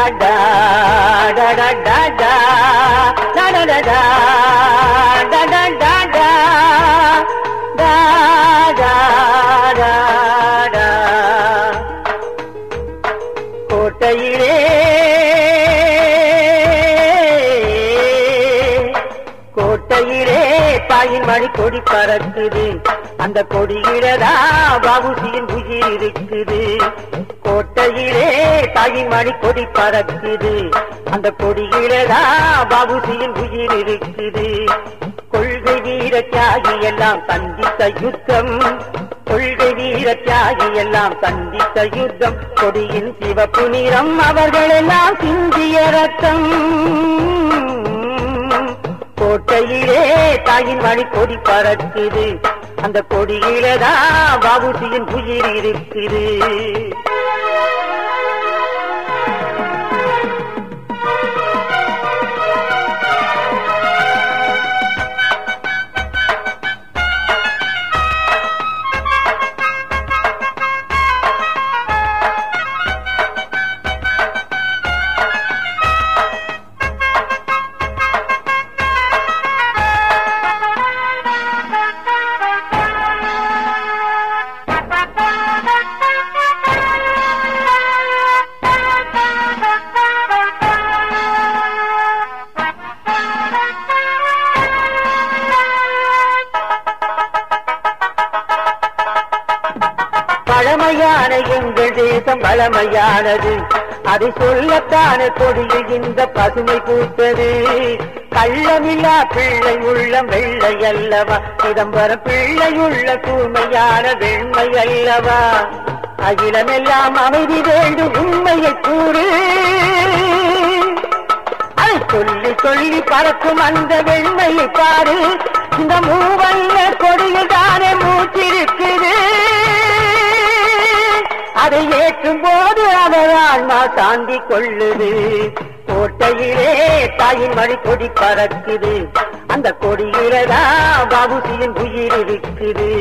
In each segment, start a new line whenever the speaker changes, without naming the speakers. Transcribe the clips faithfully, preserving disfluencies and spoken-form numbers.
da da da da da da da da da da da da da da da da da கோட்டையிலே கோட்டையிலே தாயின் மணி கொடி பறக்குது அந்த கொடியிலதா பாபுஜியின் உயிர் இருக்குது கோட்டையிலே தாயின் மணி கொடி பறக்குது அந்த கொடியிலதா பாபுஜியின் உயிர் இருக்குது கொள்கை வீர தியாகி எல்லாம் சந்தித்த யுத்தம் கொள்கை வீர தியாகி எல்லாம் சந்தித்த யுத்தம் கொடியின் சிவப்பு நிறம் அவர்கள் எல்லாம் சிந்திய ரத்தம் கோட்டையிலே தாயின் மணி கொடி பறக்குது அந்த கொடியிலதா பாபுஜியின் உயிர் இருக்குது பழமையான எங்கள் தேசம் பழமையானது அதை சொல்லத்தான கொடியில் இந்த பசுமை பூத்தது கள்ளமில்லா பிள்ளை உள்ளம் வெள்ளை அல்லவா சிதம்பரம் பிள்ளையுள்ள தூய்மையான வெண்மை அல்லவா அகிலமெல்லாம் அமைதி வேண்டும் உண்மையை கூறு அதை சொல்லி சொல்லி பறக்கும் அந்த வெண்மையை பாரு இந்த மூவல்ல கொடியில் தானே மூச்சிருக்குது அதை ஏற்றும் போது அவர் ஆன்மா சாந்தி கொள்ளுது கோட்டையிலே தாயின் மணி கொடி பறக்குது அந்த கொடியிலதா பாபுஜியின் உயிர் இருக்குது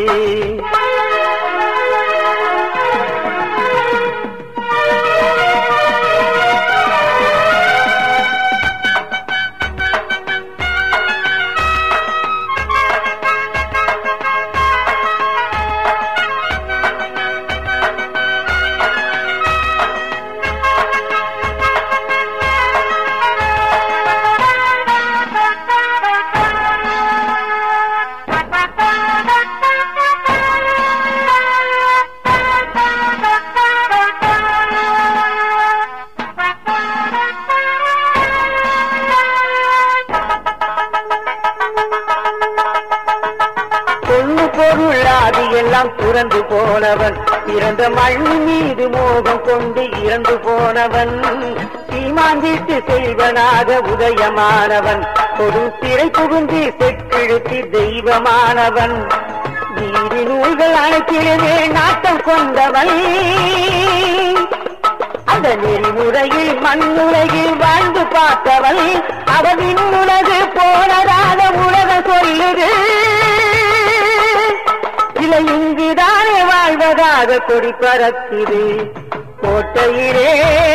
பொருளாதி எல்லாம் துறந்து போனவன் பிறந்த மண் மீது மோகம் கொண்டு இறந்து போனவன் சீமாந்திட்டு செல்வனாக உதயமானவன் ஒரு சிறை புகுந்து செக்கிழுத்தி தெய்வமானவன் நீதி நூல்கள் அனைத்திலுமே நாட்டம் கொண்டவன் அந்த நெறிமுறையில் மண்ணுலகில் வாழ்ந்து பார்த்தவன் அவன் இன்னுலகு போனதாக உலக சொல்லுது இல்லை இங்குதானே வாழ்வதாக கொடி பறக்குது கோட்டையிலே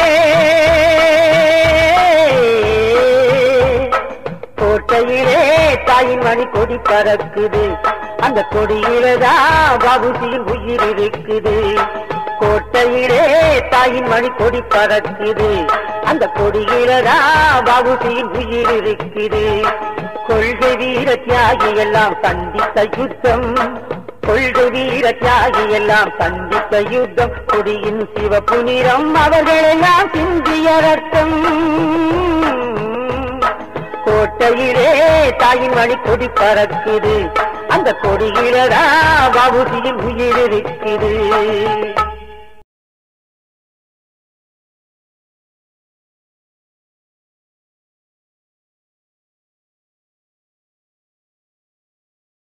கோட்டையிலே தாயின் மணி கொடி பறக்குது அந்த கொடியிலதா பாபுஜியின் உயிர் இருக்குது கோட்டையிலே தாயின் மணி கொடி பறக்குது அந்த கொடியிலதா பாபுஜியின் உயிர் இருக்குது கொள்கை வீர தியாகி எல்லாம் சந்தித்த யுத்தம் கொள்கை வீர தியாகி எல்லாம் சந்தித்த யுத்தம் கொடியின் சிவப்பு நிறம் அவர்கள் எல்லாம் சிந்திய ரத்தம் கோட்டையிலே தாயின் மணி கொடி பறக்குது அந்த கொடியிலதா பாபுஜியின் உயிர் இருக்குது